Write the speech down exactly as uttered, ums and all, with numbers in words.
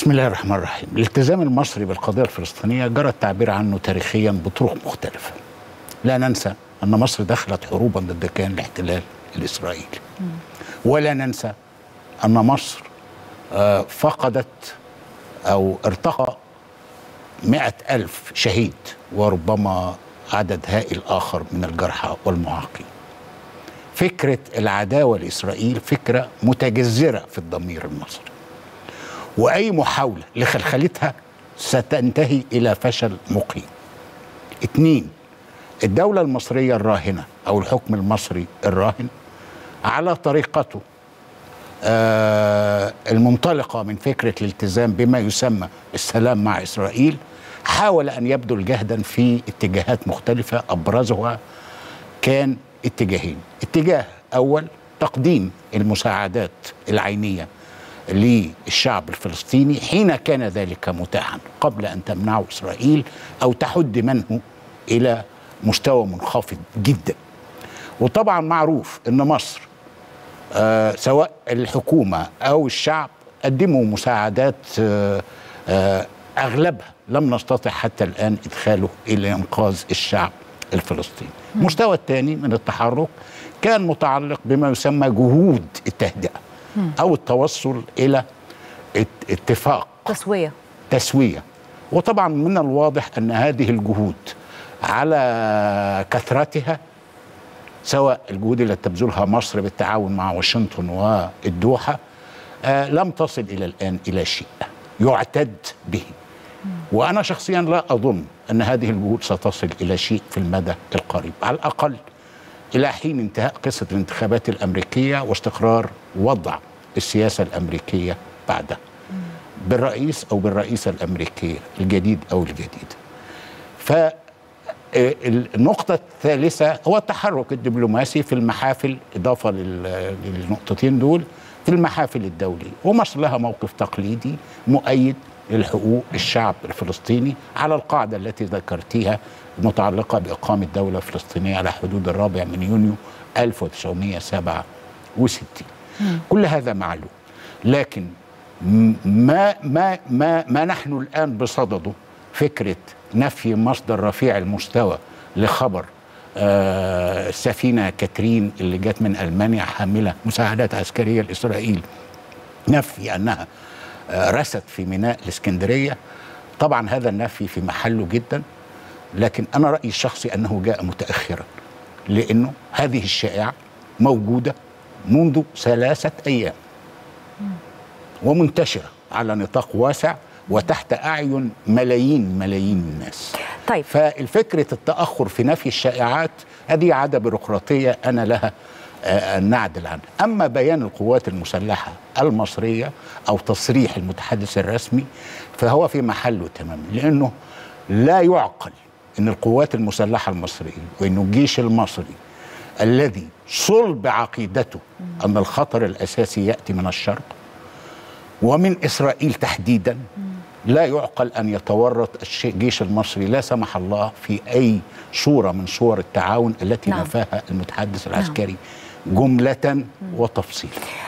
بسم الله الرحمن الرحيم. الالتزام المصري بالقضية الفلسطينية جرى التعبير عنه تاريخيا بطرق مختلفة. لا ننسى أن مصر دخلت حروبا ضد كيان الاحتلال الإسرائيلي. ولا ننسى أن مصر آه فقدت أو ارتقى مئة ألف شهيد وربما عدد هائل آخر من الجرحى والمعاقين. فكرة العداوة لإسرائيل فكرة متجذرة في الضمير المصري، وأي محاولة لخلخلتها ستنتهي إلى فشل مقيم. اتنين، الدولة المصرية الراهنة أو الحكم المصري الراهن على طريقته آه المنطلقة من فكرة الالتزام بما يسمى السلام مع إسرائيل، حاول أن يبذل جهدا في اتجاهات مختلفة، أبرزها كان اتجاهين. اتجاه أول تقديم المساعدات العينية للشعب الفلسطيني حين كان ذلك متاحا قبل أن تمنعه إسرائيل أو تحد منه إلى مستوى منخفض جدا. وطبعا معروف أن مصر آه سواء الحكومة أو الشعب قدموا مساعدات آه آه أغلبها لم نستطع حتى الآن إدخاله إلى إنقاذ الشعب الفلسطيني. المستوى الثاني من التحرك كان متعلق بما يسمى جهود التهدئة أو التوصل إلى اتفاق تسوية تسوية وطبعا من الواضح أن هذه الجهود على كثرتها، سواء الجهود التي تبذلها مصر بالتعاون مع واشنطن والدوحة، آه لم تصل إلى الآن إلى شيء يعتد به. وأنا شخصيا لا أظن أن هذه الجهود ستصل إلى شيء في المدى القريب، على الأقل إلى حين انتهاء قصة الانتخابات الأمريكية واستقرار وضع السياسة الأمريكية بعدها بالرئيس أو بالرئيسة الأمريكية الجديد أو الجديدة. فالنقطة الثالثة هو التحرك الدبلوماسي في المحافل، إضافة للنقطتين دول، في المحافل الدولية. ومصر لها موقف تقليدي مؤيد لحقوق الشعب الفلسطيني على القاعدة التي ذكرتيها المتعلقة بإقامة دولة فلسطينية على حدود الرابع من يونيو ألف وتسعمئة وسبعة وستين. كل هذا معلوم، لكن ما ما ما ما نحن الآن بصدده فكرة نفي مصدر رفيع المستوى لخبر آه السفينة كاترين اللي جت من ألمانيا حاملة مساعدات عسكرية لإسرائيل، نفي أنها آه رست في ميناء الإسكندرية. طبعا هذا النفي في محله جدا، لكن أنا رأيي الشخصي أنه جاء متأخرا، لأنه هذه الشائعة موجودة منذ ثلاثة أيام ومنتشرة على نطاق واسع وتحت أعين ملايين ملايين الناس. طيب، فالفكرة التأخر في نفي الشائعات هذه عادة بيروقراطية أنا لها آه نعدل عنها. أما بيان القوات المسلحة المصرية أو تصريح المتحدث الرسمي فهو في محله تماما، لأنه لا يعقل أن القوات المسلحة المصرية وأن الجيش المصري الذي صلب عقيدته أن الخطر الأساسي يأتي من الشرق ومن إسرائيل تحديدا، لا يعقل أن يتورط الجيش المصري لا سمح الله في أي صورة من صور التعاون التي نعم. نفاها المتحدث العسكري نعم. جملة وتفصيلا.